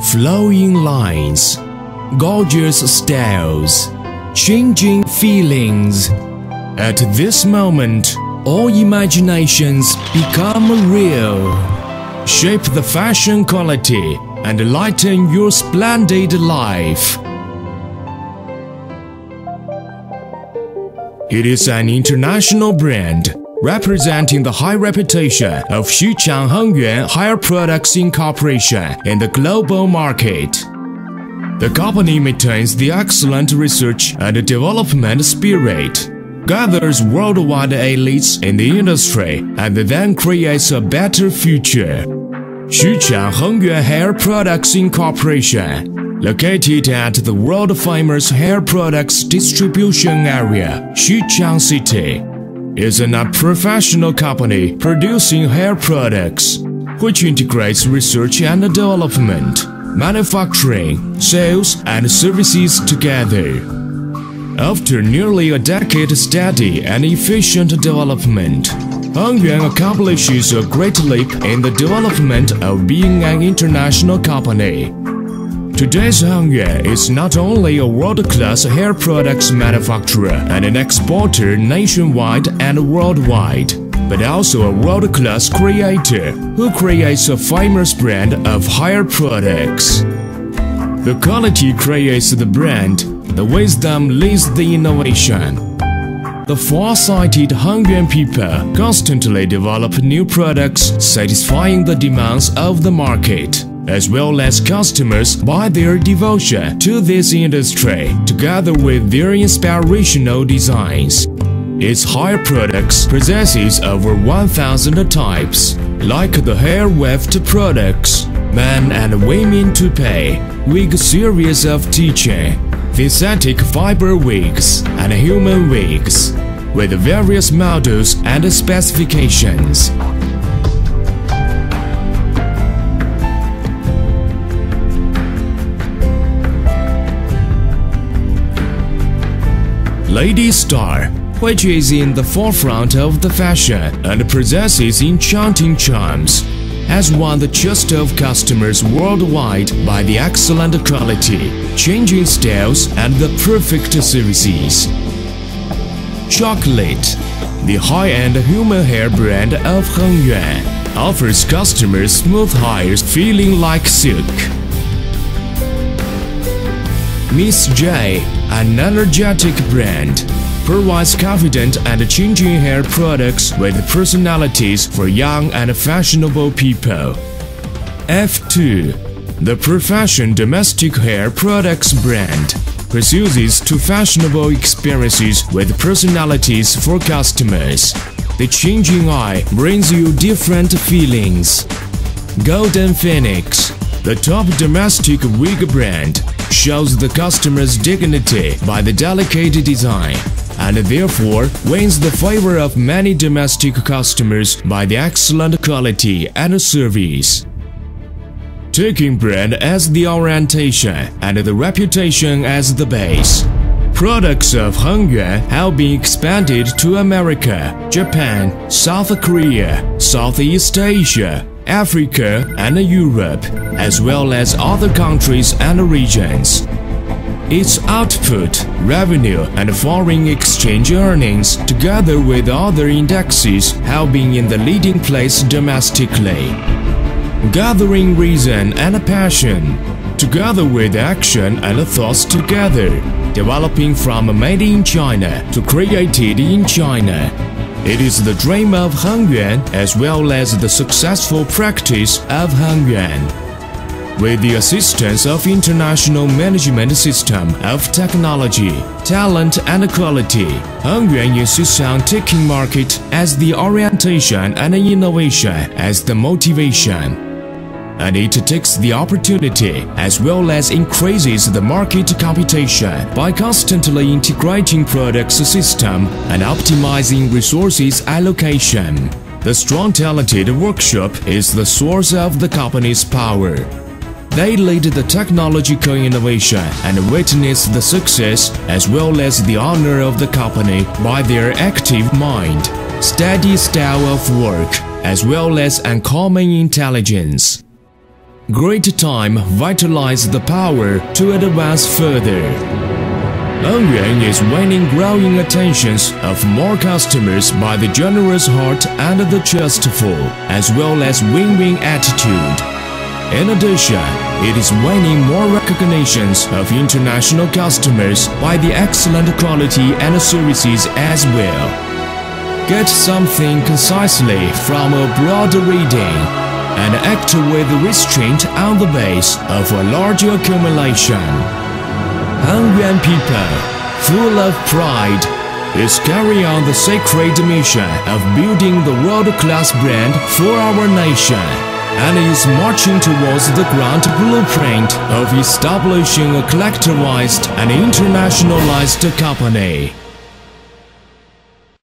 flowing lines, gorgeous styles, changing feelings. At this moment, all imaginations become real. Shape the fashion quality and lighten your splendid life. It is an international brand representing the high reputation of Xuqiang Hengyuan Hair Products Incorporation in the global market. The company maintains the excellent research and development spirit, gathers worldwide elites in the industry, and then creates a better future. Xuqiang Hengyuan Hair Products Incorporation, located at the world-famous hair products distribution area, Xuqiang City, is a professional company producing hair products, which integrates research and development, manufacturing, sales, and services together. After nearly a decade of steady and efficient development, Hengyuan accomplishes a great leap in the development of being an international company. Today's Hengyuan is not only a world-class hair products manufacturer and an exporter nationwide and worldwide, but also a world-class creator who creates a famous brand of hair products. The quality creates the brand, the wisdom leads the innovation. The far-sighted Hengyuan people constantly develop new products satisfying the demands of the market, as well as customers by their devotion to this industry, together with their inspirational designs. Its hair products possesses over 1,000 types, like the hair weft products, men and women toupee, wig series of teaching, synthetic fiber wigs, and human wigs, with various models and specifications. Lady Star, which is in the forefront of the fashion and possesses enchanting charms, has won the trust of customers worldwide by the excellent quality, changing styles, and the perfect services. Chocolate, the high-end human hair brand of Hengyuan, offers customers smooth hairs feeling like silk. Miss J, an energetic brand, provides confident and changing hair products with personalities for young and fashionable people. F2, the professional domestic hair products brand, pursues two fashionable experiences with personalities for customers. The changing eye brings you different feelings. Golden Phoenix, the top domestic wig brand, shows the customer's dignity by the delicate design, and therefore wins the favor of many domestic customers by the excellent quality and service. Taking brand as the orientation and the reputation as the base, products of Hengyuan have been expanded to America, Japan, South Korea, Southeast Asia, Africa, and Europe, as well as other countries and regions. Its output, revenue, and foreign exchange earnings, together with other indexes, have been in the leading place domestically. Gathering reason and passion, together with action and thoughts together, developing from made in China to created in China. It is the dream of Hengyuan as well as the successful practice of Hengyuan. With the assistance of international management system of technology, talent, and quality, Hengyuan insists on taking market as the orientation and innovation as the motivation. And it takes the opportunity as well as increases the market competition by constantly integrating products system and optimizing resources allocation. The strong talented workshop is the source of the company's power. They lead the technological innovation and witness the success as well as the honor of the company by their active mind, steady style of work, as well as uncommon intelligence. great time vitalized the power to advance further. Anyuan is winning growing attentions of more customers by the generous heart and the trustful, as well as win-win attitude. In addition, it is winning more recognitions of international customers by the excellent quality and services as well. Get something concisely from a broad reading and act with restraint on the base of a larger accumulation. Anyuan people, full of pride, is carrying on the sacred mission of building the world-class brand for our nation, and is marching towards the grand blueprint of establishing a collectivized and internationalized company.